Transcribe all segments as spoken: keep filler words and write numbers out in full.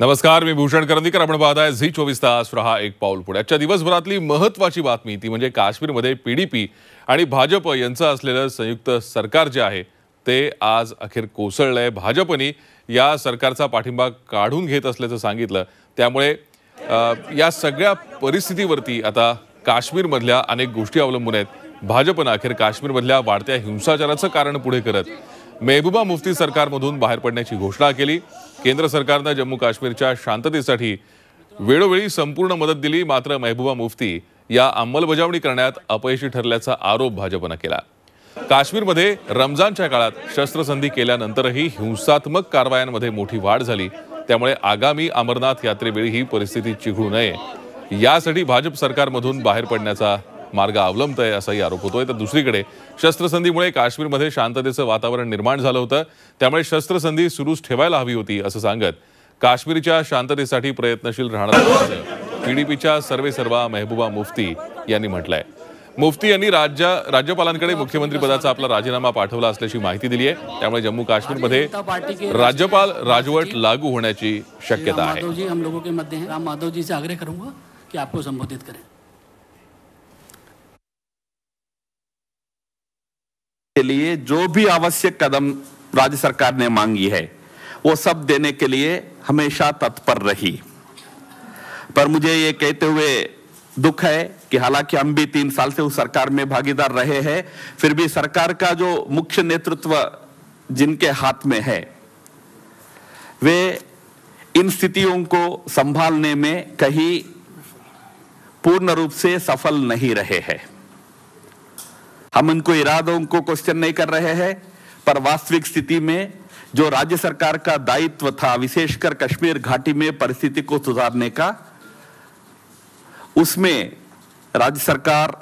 नमस्कार, मी भूषण करंदीकर. आपण पाहताय झी चोवीस तास. रहा एक पाऊल पुढे. आजच्या दिवसभरातली महत्त्वाची बातमी ती म्हणजे काश्मीरमध्ये पीडीपी आणि भाजप यांचं असलेलं संयुक्त सरकार जे आहे ते आज अखेर कोसळलंय. भाजपने या सरकारचा पाठिंबा काढून घेत असल्याचं सांगितलं. त्यामुळे या सगळ्या परिस्थितीवरती आता काश्मीरमधल्या अनेक गोष्टी अवलंबून आहेत. भाजपनं अखेर काश्मीरमधल्या वाढत्या हिंसाचाराचं कारण पुढे करत मेहबूबा मुफ्ती सरकारमधून बाहेर पडण्याची घोषणा केली. केंद्र सरकारनं जम्मू काश्मीरच्या शांततेसाठी वेळोवेळी संपूर्ण मदत दिली, मात्र मेहबूबा मुफ्ती या अंमलबजावणी करण्यात अपयशी ठरल्याचा आरोप भाजपनं केला. काश्मीरमध्ये रमजानच्या काळात शस्त्रसंधी केल्यानंतरही हिंसात्मक कारवायांमध्ये मोठी वाढ झाली. त्यामुळे आगामी अमरनाथ यात्रेवेळी ही परिस्थिती चिघळू नये यासाठी भाजप सरकारमधून बाहेर पडण्याचा मार्ग अवलंबतोय असाही आरोप होतोय. तर दुसरीकडे शस्त्रसंधीमुळे काश्मीरमध्ये शांततेचं वातावरण निर्माण झालं होतं. त्यामुळे शस्त्रसंधी सुरूच ठेवायला हवी होती असं सांगत काश्मीरच्या शांततेसाठी प्रयत्नशील राहणार असल्याचं पीडीपीच्या सर्वेसर्वा मेहबूबा मुफ्ती यांनी म्हटलंय. मुफ्ती यांनी राज्य राज्यपालांकडे मुख्यमंत्री पदाचा आपला राजीनामा पाठवला असल्याची माहिती दिली आहे. त्यामुळे जम्मू काश्मीरमध्ये राज्यपाल राजवट लागू होण्याची शक्यता आहे. हम लोगों के मध्य हैं. राम माधव जी से आग्रह करूंगा कि आपको संबोधित करें. के लिए जो भी आवश्यक कदम राज्य सरकार ने मांगी है वो सब देने के लिए हमेशा तत्पर रही. पर मुझे ये कहते हुए दुख है कि हालांकि हम भी तीन साल से उस सरकार में भागीदार रहे हैं, फिर भी सरकार का जो मुख्य नेतृत्व जिनके हाथ में है वे इन स्थितियों को संभालने में कहीं पूर्ण रूप से सफल नहीं रहे हैं. हम उनको इरादों को क्वेश्चन नहीं कर रहे हैं, पर वास्तविक स्थिति में जो राज्य सरकार का दायित्व था, विशेषकर कश्मीर घाटी में परिस्थिति को सुधारने का, उसमें राज्य सरकार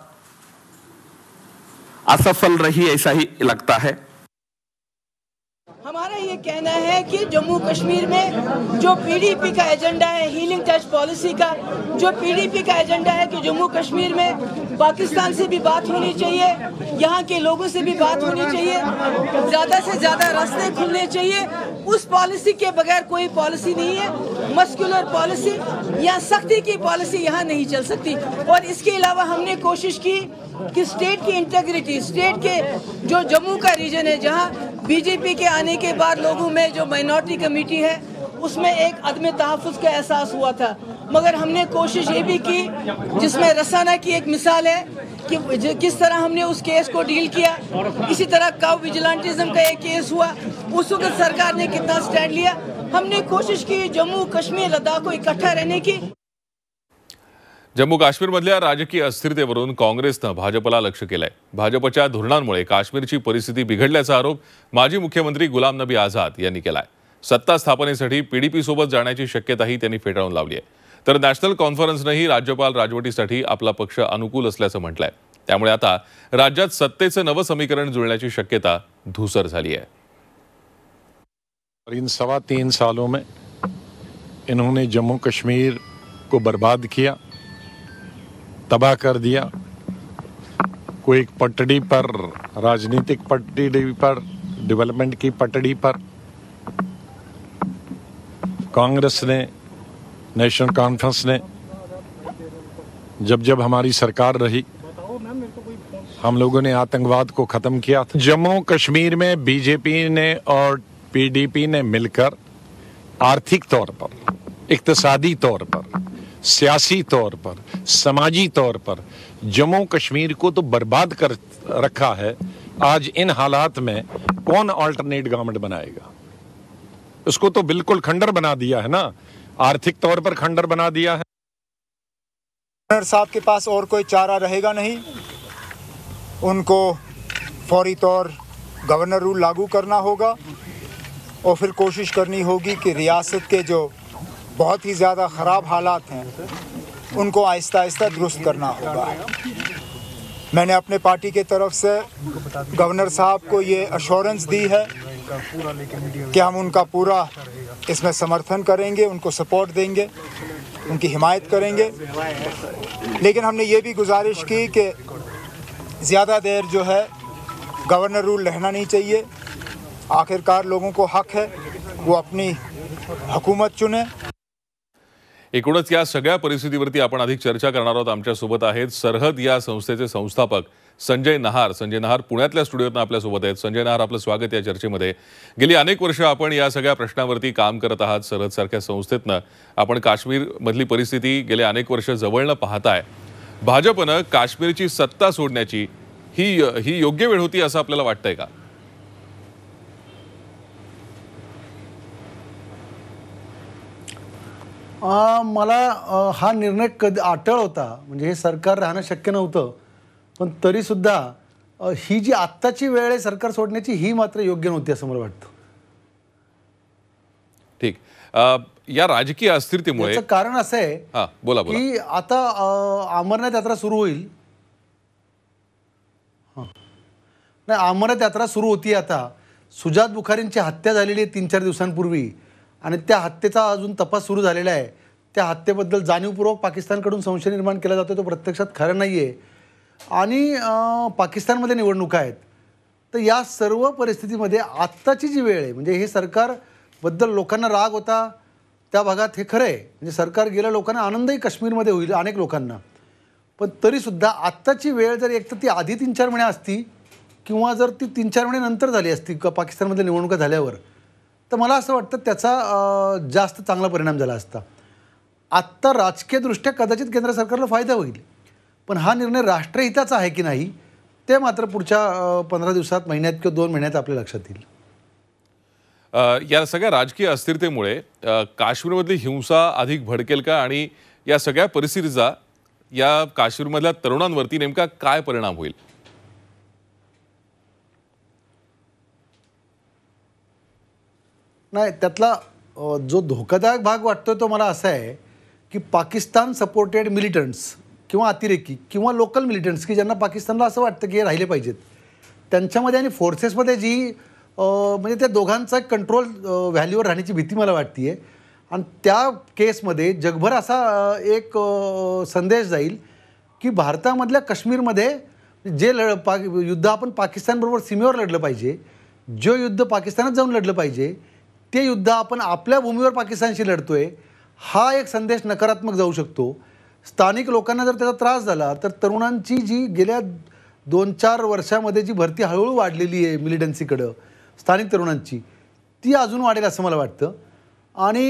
असफल रही ऐसा ही लगता है. हमारा ये कहना है कि जम्मू कश्मीर में जो पीडीपी का एजेंडा है, हीलिंग टच पॉलिसी का जो पीडीपी का एजेंडा है कि जम्मू कश्मीर में पाकिस्तान से भी बात होनी चाहिए, यहाँ के लोगों से भी बात होनी चाहिए, ज़्यादा से ज़्यादा रास्ते खुलने चाहिए. उस पॉलिसी के बगैर कोई पॉलिसी नहीं है. मस्कुलर पॉलिसी या सख्ती की पॉलिसी यहाँ नहीं चल सकती. और इसके अलावा हमने कोशिश की कि स्टेट की इंटेग्रिटी, स्टेट के जो जम्मू का रीजन है जहाँ बीजेपी के आने के बाद लोगों में जो माइनॉरिटी कमेटी है उसमें एक अदम तहफ़्फ़ुज़ का एहसास हुआ था. मगर हमने कोशिश ये भी की, जिसमें रसाना की एक मिसाल है कि किस तरह हमने उस केस को डील किया. इसी तरह काउ विजिलेंटिज्म का एक केस हुआ, उस वक्त सरकार ने कितना स्टैंड लिया. हमने कोशिश की जम्मू कश्मीर लद्दाख को इकट्ठा रहने की. जम्मू काश्मीरमधल्या राजकीय अस्थिरतेवरून काँग्रेसनं भाजपला लक्ष केलंय. भाजपच्या धोरणांमुळे काश्मीरची परिस्थिती बिघडल्याचा आरोप माजी मुख्यमंत्री गुलाम नबी आझाद यांनी केलाय. सत्ता स्थापनेसाठी पीडीपी सोबत जाण्याची शक्यताही त्यांनी फेटाळून लावली आहे. तर नॅशनल कॉन्फरन्सनंही राज्यपाल राजवटीसाठी आपला पक्ष अनुकूल असल्याचं म्हटलंय. त्यामुळे आता राज्यात सत्तेचं नवं समीकरण जुळण्याची शक्यता धूसर झाली आहे. इन सवा तीन सालों में इन्होंने जम्मू कश्मीर को बर्बाद किया, तबाह कर दिया. कोई एक पटड़ी पर, राजनीतिक पटड़ी पर, डेवलपमेंट की पटड़ी पर कांग्रेस ने, नेशनल कॉन्फ्रेंस ने जब जब हमारी सरकार रही हम लोगों ने आतंकवाद को खत्म किया था. जम्मू कश्मीर में बीजेपी ने और पीडीपी ने मिलकर आर्थिक तौर पर, इक्तिसादी तौर पर, सियासी तौर पर, समाजी तौर पर जम्मू कश्मीर को तो बर्बाद कर रखा है. आज इन हालात में कौन अल्टरनेट गवर्नमेंट बनाएगा? उसको तो बिल्कुल खंडर बना दिया है ना, आर्थिक तौर पर खंडर बना दिया है. गवर्नर साहब के पास और कोई चारा रहेगा नहीं. उनको फौरी तौर गवर्नर रूल लागू करना होगा और फिर कोशिश करनी होगी कि रियासत के जो बहुत ही ज़्यादा ख़राब हालात हैं उनको आहिस्ता आहिस्ता दुरुस्त करना होगा. मैंने अपने पार्टी के तरफ से गवर्नर साहब को ये अश्योरेंस दी है कि हम उनका पूरा इसमें समर्थन करेंगे, उनको सपोर्ट देंगे, उनकी हिमायत करेंगे. लेकिन हमने ये भी गुजारिश की कि ज़्यादा देर जो है गवर्नर रूल रहना नहीं चाहिए. आखिरकार लोगों को हक है वो अपनी हुकूमत चुने. एकूणच या सगळ्या परिस्थितीवरती आपण अधिक चर्चा करणार आहोत. आमच्यासोबत आहेत सरहद या संस्थेचे संस्थापक संजय नहार. संजय नहार पुण्यातल्या स्टुडिओतून आपल्यासोबत आहेत. संजय नहार, आपलं स्वागत या चर्चेमध्ये. गेली अनेक वर्ष आपण या सगळ्या प्रश्नावरती काम करत आहात. सरहदसारख्या संस्थेतनं आपण काश्मीरमधली परिस्थिती गेले अनेक वर्ष जवळनं पाहताय. भाजपनं काश्मीरची सत्ता सोडण्याची ही ही योग्य वेळ होती असं आपल्याला वाटतंय का? मला हा निर्णय कधी अटळ होता, म्हणजे हे सरकार राहणं शक्य नव्हतं, पण तरीसुद्धा ही जी आत्ताची वेळ आहे सरकार सोडण्याची, ही मात्र योग्य नव्हती असं मला वाटतं. ठीक. या राजकीय अस्थिरतेमुळे याचं कारण असं आहे हा बोला बोला की आता अमरनाथ यात्रा सुरू होईल. नाही, अमरनाथ यात्रा सुरू होती. आता सुजात बुखारींची हत्या झालेली आहे तीन चार दिवसांपूर्वी, आणि त्या हत्येचा अजून तपास सुरू झालेला आहे. त्या हत्येबद्दल जाणीवपूर्वक पाकिस्तानकडून संशय निर्माण केला जातो, तो प्रत्यक्षात खरं नाही आहे. आणि पाकिस्तानमध्ये निवडणुका आहेत. तर या सर्व परिस्थितीमध्ये आत्ताची जी वेळ आहे, म्हणजे हे सरकारबद्दल लोकांना राग होता त्या भागात, हे खरं आहे. म्हणजे सरकार गेल्या लोकांना आनंदही काश्मीरमध्ये होईल अनेक लोकांना, पण तरीसुद्धा आत्ताची वेळ जर एक तर ती आधी तीन चार महिने असती, किंवा जर ती तीन चार महिने नंतर झाली असती का पाकिस्तानमध्ये निवडणुका झाल्यावर, तर मला असं वाटतं त्याचा जास्त चांगला परिणाम झाला असता. आत्ता राजकीयदृष्ट्या कदाचित केंद्र सरकारला फायदा होईल, पण हा निर्णय राष्ट्रहिताचा आहे की नाही ते मात्र पुढच्या पंधरा दिवसात, महिन्यात किंवा दोन महिन्यात आपल्या लक्षात येईल. या सगळ्या राजकीय अस्थिरतेमुळे काश्मीरमधली हिंसा अधिक भडकेल का, आणि या सगळ्या परिस्थितीचा या काश्मीरमधल्या तरुणांवरती नेमका काय परिणाम होईल? नाही, त्यातला जो धोकादायक भाग वाटतो तो मला असा आहे की पाकिस्तान सपोर्टेड मिलिटंट्स किंवा अतिरेकी किंवा लोकल मिलिटंट्स की ज्यांना पाकिस्तानला असं वाटतं की हे राहिले पाहिजेत, त्यांच्यामध्ये आणि फोर्सेसमध्ये जी म्हणजे त्या दोघांचा कंट्रोल व्हॅल्यूवर राहण्याची भीती मला वाटते आहे. आणि त्या केसमध्ये जगभर असा एक संदेश जाईल की भारतामधल्या काश्मीरमध्ये जे लढ पा युद्ध आपण पाकिस्तानबरोबर सीमेवर लढलं पाहिजे, जे युद्ध पाकिस्तानात जाऊन लढलं पाहिजे, ते युद्ध आपण आपल्या भूमीवर पाकिस्तानशी लढतोय, हा एक संदेश नकारात्मक जाऊ शकतो. स्थानिक लोकांना जर त्याचा त्रास झाला तर तरुणांची जी गेल्या दोन चार वर्षामध्ये जी भरती हळूहळू वाढलेली आहे मिलिटन्सीकडं स्थानिक तरुणांची, ती अजून वाढेल असं मला वाटतं. आणि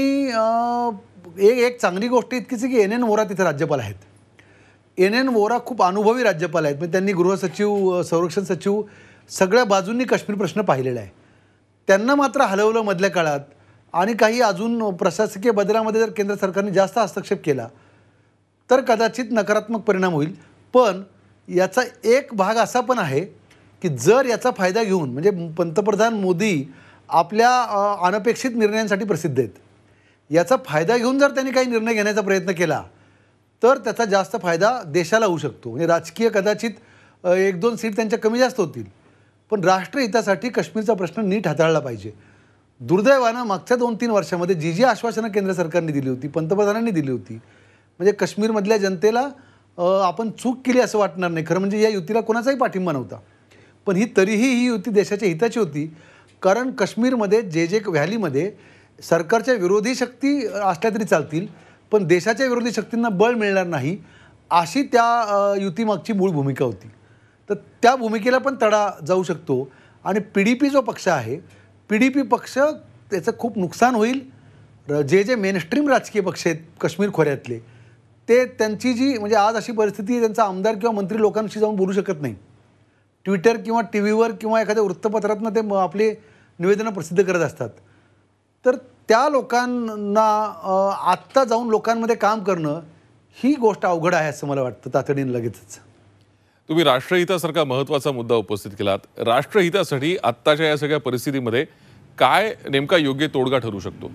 एक एक चांगली गोष्ट इतकीच की एन एन वोरा तिथे राज्यपाल आहेत. एन एन वोरा खूप अनुभवी राज्यपाल आहेत. म्हणजे त्यांनी गृहसचिव, संरक्षण सचिव सगळ्या बाजूंनी काश्मीर प्रश्न पाहिलेला आहे. त्यांना मात्र हलवलं मधल्या काळात, आणि काही अजून प्रशासकीय बदलामध्ये जर केंद्र सरकारने जास्त हस्तक्षेप केला तर कदाचित नकारात्मक परिणाम होईल. पण याचा एक भाग असा पण आहे की जर याचा फायदा घेऊन, म्हणजे पंतप्रधान मोदी आपल्या अनपेक्षित निर्णयांसाठी प्रसिद्ध आहेत, याचा फायदा घेऊन जर त्यांनी काही निर्णय घेण्याचा प्रयत्न केला तर त्याचा जास्त फायदा देशाला होऊ शकतो. म्हणजे राजकीय कदाचित एक दोन सीट त्यांच्या कमी जास्त होतील, पण राष्ट्रहितासाठी काश्मीरचा प्रश्न नीट हाताळला पाहिजे. दुर्दैवानं मागच्या दोन तीन वर्षामध्ये जी जी आश्वासनं केंद्र सरकारने दिली होती, पंतप्रधानांनी दिली होती, म्हणजे काश्मीरमधल्या जनतेला आपण चूक केली असं वाटणार नाही. खरं म्हणजे या युतीला कोणाचाही पाठिंबा नव्हता, पण ही तरीही ही युती देशाच्या हिताची होती. कारण काश्मीरमध्ये जे जे व्हॅलीमध्ये सरकारच्या विरोधी शक्ती असल्या तरी चालतील, पण देशाच्या विरोधी शक्तींना बळ मिळणार नाही, अशी त्या युतीमागची मूळ भूमिका होती. तर त्या भूमिकेला पण तडा जाऊ शकतो. आणि पी डी पी जो पक्ष आहे, पी डी पी पक्ष त्याचं खूप नुकसान होईल. जे जे मेनस्ट्रीम राजकीय पक्ष आहेत काश्मीर खोऱ्यातले, ते त्यांची जी म्हणजे आज अशी परिस्थिती, त्यांचा आमदार किंवा मंत्री लोकांशी जाऊन बोलू शकत नाही. ट्विटर किंवा टी व्हीवर किंवा एखाद्या वृत्तपत्रातनं ते आपले निवेदनं प्रसिद्ध करत असतात. तर त्या लोकांना आत्ता जाऊन लोकांमध्ये काम करणं ही गोष्ट अवघड आहे असं मला वाटतं तातडीनं लगेचच. तुम्ही राष्ट्रहितासारखा महत्त्वाचा मुद्दा उपस्थित केलात. राष्ट्रहितासाठी आत्ताच्या या सगळ्या परिस्थितीमध्ये काय नेमका योग्य तोडगा ठरू शकतो?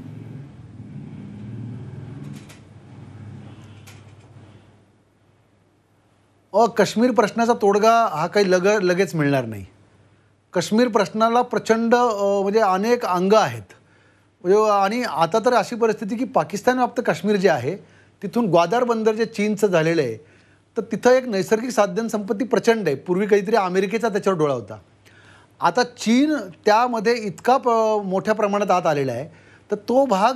अ काश्मीर प्रश्नाचा तोडगा हा काही लग लगेच मिळणार नाही. काश्मीर प्रश्नाला प्रचंड म्हणजे अनेक अंग आहेत. म्हणजे आणि आता तर अशी परिस्थिती की पाकिस्तान व्याप्त काश्मीर जे आहे तिथून ग्वादर बंदर जे चीनचं झालेलं आहे, तर तिथं एक नैसर्गिक साधनसंपत्ती प्रचंड आहे. पूर्वी काहीतरी अमेरिकेचा त्याच्यावर डोळा होता. आता चीन त्यामध्ये इतका प मोठ्या प्रमाणात आत आलेला आहे, तर तो भाग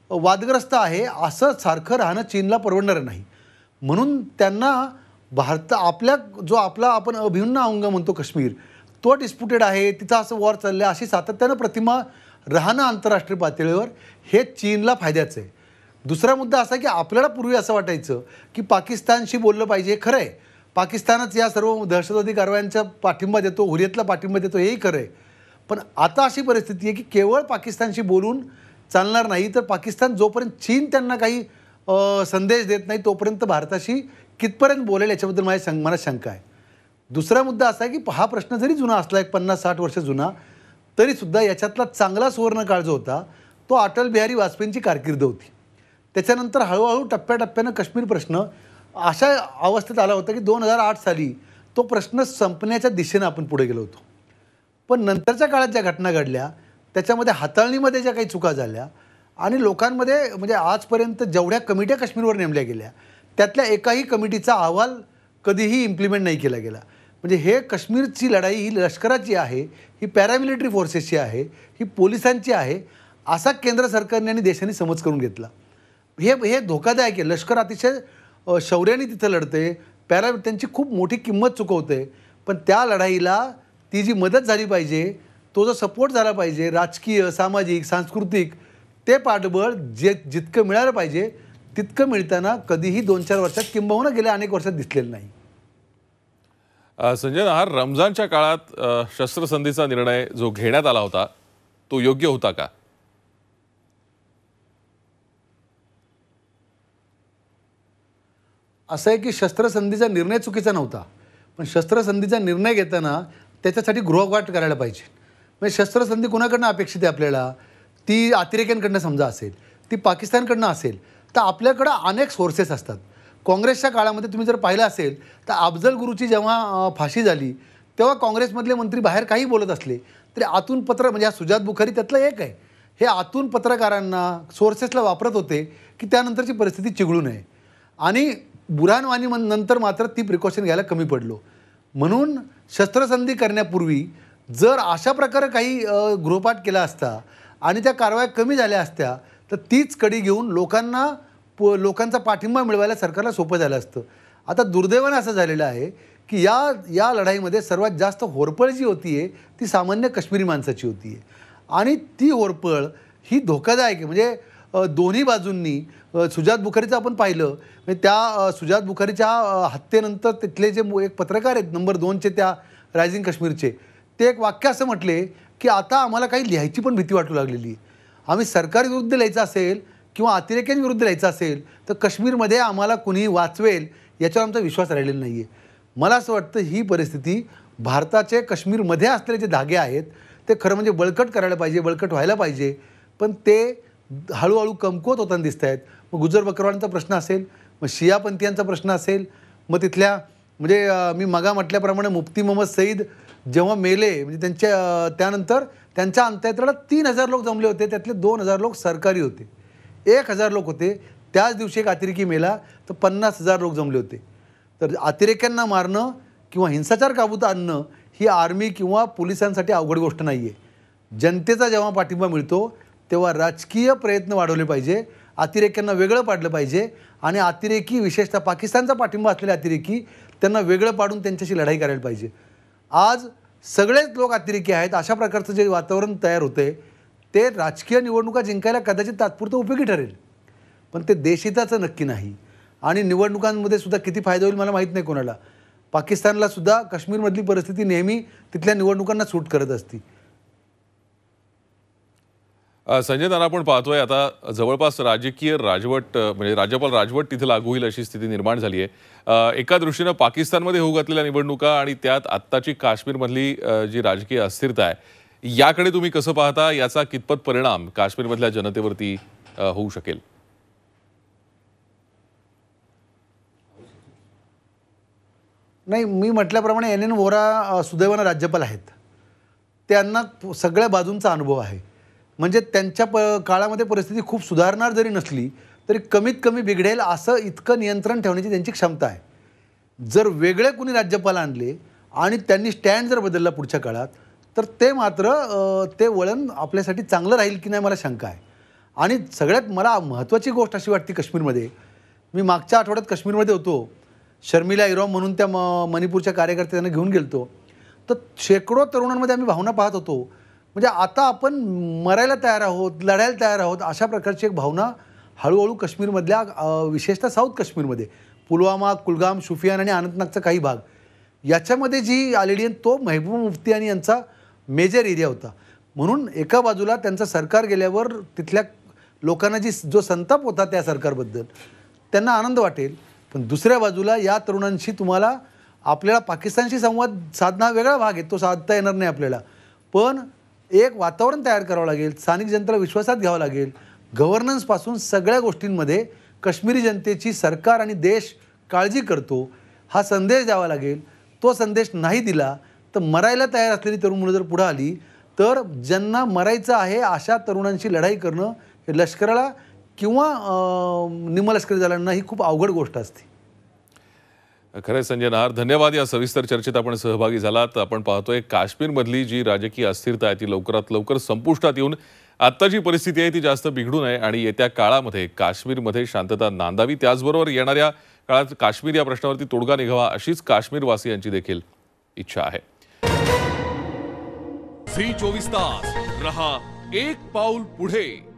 वादग्रस्त आहे असं सारखं राहणं चीनला परवडणार नाही. म्हणून त्यांना भारत आपल्या जो आपला आपण अभिन्न अंग म्हणतो काश्मीर, तो डिस्प्युटेड आहे, तिथं असं वॉर चाललं आहे अशी सातत्यानं प्रतिमा राहणं आंतरराष्ट्रीय पातळीवर हे चीनला फायद्याचं आहे. दुसरा मुद्दा असा की आपल्याला पूर्वी असं वाटायचं की पाकिस्तानशी बोललं पाहिजे. हे खरं आहे, पाकिस्तानच या सर्व दहशतवादी कारवायांचा पाठिंबा देतो, हुरियतला पाठिंबा देतो, हेही खरं आहे. पण आता अशी परिस्थिती आहे की केवळ पाकिस्तानशी बोलून चालणार नाही, तर पाकिस्तान जोपर्यंत चीन त्यांना काही संदेश देत नाही तोपर्यंत भारताशी कितपर्यंत बोलेल याच्याबद्दल माझ्या शं मला शंका आहे. दुसरा मुद्दा असा आहे की हा प्रश्न जरी जुना असला, एक पन्नास साठ वर्ष जुना, तरीसुद्धा याच्यातला चांगला सुवर्णकाळ जो होता तो अटल बिहारी वाजपेयींची कारकीर्द होती. त्याच्यानंतर हळूहळू टप्प्याटप्प्यानं काश्मीर प्रश्न अशा अवस्थेत आला होता की दोन हजार आठ साली तो प्रश्न संपण्याच्या दिशेनं आपण पुढे गेलो होतो. पण नंतरच्या काळात ज्या घटना घडल्या त्याच्यामध्ये हाताळणीमध्ये ज्या काही चुका झाल्या आणि लोकांमध्ये म्हणजे आजपर्यंत जेवढ्या कमिट्या काश्मीरवर नेमल्या गेल्या त्यातल्या एकाही कमिटीचा अहवाल कधीही इम्प्लिमेंट नाही केला गेला. म्हणजे हे काश्मीरची लढाई ही लष्कराची आहे, ही पॅरामिलिटरी फोर्सेसची आहे, ही पोलिसांची आहे असा केंद्र सरकारने आणि देशाने समज करून घेतला. हे हे धोकादायक आहे. लष्कर अतिशय शौर्याने तिथं लढते, पॅरा त्यांची खूप मोठी किंमत चुकवते. पण त्या लढाईला ती जी मदत झाली पाहिजे, तो जो सपोर्ट झाला पाहिजे राजकीय, सामाजिक, सांस्कृतिक, ते पाठबळ जे जितकं मिळालं पाहिजे तितकं मिळताना कधीही दोन चार वर्षात किंबहुना गेल्या अनेक वर्षात दिसलेलं नाही. संजय नहार, रमजानच्या काळात शस्त्रसंधीचा निर्णय जो घेण्यात आला होता तो योग्य होता का? असं आहे की शस्त्रसंधीचा निर्णय चुकीचा नव्हता, पण शस्त्रसंधीचा निर्णय घेताना त्याच्यासाठी गृहपाठ करायला पाहिजे. म्हणजे शस्त्रसंधी कुणाकडनं अपेक्षित आहे आपल्याला? ती अतिरेक्यांकडनं समजा असेल, ती पाकिस्तानकडनं असेल, तर आपल्याकडं अनेक सोर्सेस असतात. काँग्रेसच्या काळामध्ये तुम्ही जर पाहिलं असेल तर अफजल गुरुची जेव्हा फाशी झाली तेव्हा काँग्रेसमधले मंत्री बाहेर काही बोलत असले तरी आतून पत्र, म्हणजे हा सुजात बुखारी त्यातलं एक आहे, हे आतून पत्रकारांना सोर्सेसला वापरत होते की त्यानंतरची परिस्थिती चिघळू नये. आणि बुरहानवानी नंतर मात्र ती प्रिकॉशन घ्यायला कमी पडलो. म्हणून शस्त्रसंधी करण्यापूर्वी जर अशा प्रकारे काही गृहपाठ केला असता आणि त्या कारवाया कमी झाल्या असत्या तर तीच कडी घेऊन लोकांना प लोकांचा पाठिंबा मिळवायला सरकारला सोपं झालं असतं. आता दुर्दैवानं असं झालेलं आहे की या या लढाईमध्ये सर्वात जास्त होरपळ जी होती आहे ती सामान्य काश्मीरी माणसाची होती आहे. आणि ती होरपळ ही धोकादायक आहे. म्हणजे दोन्ही बाजूंनी सुजात बुखारीचं आपण पाहिलं, म्हणजे त्या सुजात बुखारीच्या हत्येनंतर तिथले जे एक पत्रकार आहेत नंबर दोनचे त्या रायझिंग काश्मीरचे, ते एक वाक्य असं म्हटले की आता आम्हाला काही लिहायची पण भीती वाटू लागलेली आहे. आम्ही सरकारविरुद्ध लिहायचं असेल किंवा अतिरेक्यांविरुद्ध लिहायचं असेल तर काश्मीरमध्ये आम्हाला कुणीही वाचवेल याच्यावर आमचा विश्वास राहिलेला नाही आहे. मला असं वाटतं ही परिस्थिती भारताचे काश्मीरमध्ये असलेले जे धागे आहेत ते खरं म्हणजे बळकट करायला पाहिजे, बळकट व्हायला पाहिजे, पण ते हळूहळू कमकुवत होताना दिसत आहेत. मग गुजर बकरवालांचा प्रश्न असेल, मग शियापंथीयांचा प्रश्न असेल, मग तिथल्या म्हणजे मी मगा म्हटल्याप्रमाणे मुफ्ती मोहम्मद सईद जेव्हा मेले, म्हणजे त्यांच्या त्यानंतर त्यांच्या अंत्ययात्रेला तीन हजार लोक जमले होते, त्यातले दोन हजार लोक सरकारी होते, एक हजार लोक होते. त्याच दिवशी एक अतिरेकी मेला तर पन्नास हजार लोक जमले होते. तर अतिरेक्यांना मारणं किंवा हिंसाचार काबूत आणणं ही आर्मी किंवा पोलिसांसाठी अवघड गोष्ट नाही आहे. जनतेचा जेव्हा पाठिंबा मिळतो तेव्हा राजकीय प्रयत्न वाढवले पाहिजे, अतिरेक्यांना वेगळं पाडलं पाहिजे आणि अतिरेकी विशेषतः पाकिस्तानचा पाठिंबा असलेले अतिरेकी त्यांना वेगळं पाडून त्यांच्याशी लढाई करायला पाहिजे. आज सगळेच लोक अतिरेकी आहेत अशा प्रकारचं जे वातावरण तयार होते ते राजकीय निवडणुका जिंकायला कदाचित तात्पुरतं उपयोगी ठरेल, पण ते देशहिताचं नक्की नाही. आणि निवडणुकांमध्ये सुद्धा किती फायदा होईल मला माहीत नाही कोणाला. पाकिस्तानला सुद्धा काश्मीरमधली परिस्थिती नेहमी तिथल्या निवडणुकांना सूट करत असती. संजय नाना, आपण पाहतोय आता जवळपास राजकीय राजवट म्हणजे राज्यपाल राजवट तिथे लागू होईल अशी स्थिती निर्माण झाली आहे. एका दृष्टीनं पाकिस्तानमध्ये होऊ घातलेल्या निवडणुका आणि त्यात आत्ताची काश्मीरमधली जी राजकीय अस्थिरता आहे याकडे तुम्ही कसं पाहता? याचा कितपत परिणाम काश्मीरमधल्या जनतेवरती होऊ शकेल? नाही, मी म्हटल्याप्रमाणे एन एन वोरा सुदैवानं राज्यपाल आहेत, त्यांना सगळ्या बाजूंचा अनुभव आहे. म्हणजे त्यांच्या प काळामध्ये परिस्थिती खूप सुधारणार जरी नसली तरी कमीत कमी बिघडेल असं इतकं नियंत्रण ठेवण्याची त्यांची क्षमता आहे. जर वेगळे कुणी राज्यपाल आणले आणि त्यांनी स्टँड जर बदलला पुढच्या काळात तर ते मात्र ते वळण आपल्यासाठी चांगलं राहील की नाही मला शंका आहे. आणि सगळ्यात मला महत्त्वाची गोष्ट अशी वाटते काश्मीरमध्ये, मी मागच्या आठवड्यात काश्मीरमध्ये होतो, शर्मिला इरॉम म्हणून त्या म मणिपूरच्या कार्यकर्त्यांना घेऊन गेलतो, तर शेकडो तरुणांमध्ये आम्ही भावना पाहत होतो, म्हणजे आता आपण मरायला तयार आहोत, लढायला तयार आहोत, अशा प्रकारची एक भावना हळूहळू काश्मीरमधल्या विशेषतः साऊथ काश्मीरमध्ये पुलवामा, कुलगाम, शोपियान आणि अनंतनागचा काही भाग याच्यामध्ये जी आलेली आहे तो महबूब मुफ्ती आणि यांचा मेजर एरिया होता. म्हणून एका बाजूला त्यांचं सरकार गेल्यावर तिथल्या लोकांना जी जो संताप होता त्या सरकारबद्दल त्यांना आनंद वाटेल, पण दुसऱ्या बाजूला या तरुणांशी तुम्हाला आपल्याला पाकिस्तानशी संवाद साधणं वेगळा भाग आहे, तो साधता येणार नाही आपल्याला, पण एक वातावरण तयार करावं लागेल, स्थानिक जनतेला विश्वासात घ्यावं लागेल, गव्हर्नन्सपासून सगळ्या गोष्टींमध्ये काश्मीरी जनतेची सरकार आणि देश काळजी करतो हा संदेश द्यावा लागेल. तो संदेश नाही दिला तर मरायला तयार असलेली तरुण मुलं जर पुढे आली तर ज्यांना मरायचं आहे अशा तरुणांची लढाई करणं हे लष्कराला किंवा निमलष्करी दलांना ही खूप अवघड गोष्ट असते. खरं संजय नहार, धन्यवाद. या सविस्तर चर्चेत आपण सहभागी झालात. आपण पाहतोय काश्मीरमधली जी राजकीय अस्थिरता आहे ती लवकरात लवकर संपुष्टात येऊन आत्ताची परिस्थिती आहे ती जास्त बिघडू नये आणि येत्या काळामध्ये काश्मीरमध्ये शांतता नांदावी, त्याचबरोबर येणाऱ्या काळात काश्मीर या प्रश्नावरती तोडगा निघावा अशीच काश्मीरवासियांची देखील इच्छा आहे. झी चोवीस तास रहा एक पाऊल पुढे.